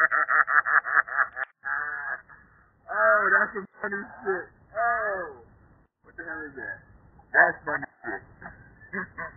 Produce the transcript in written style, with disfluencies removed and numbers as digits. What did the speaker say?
Oh, that's some funny shit. Oh, what the hell is that? That's funny shit.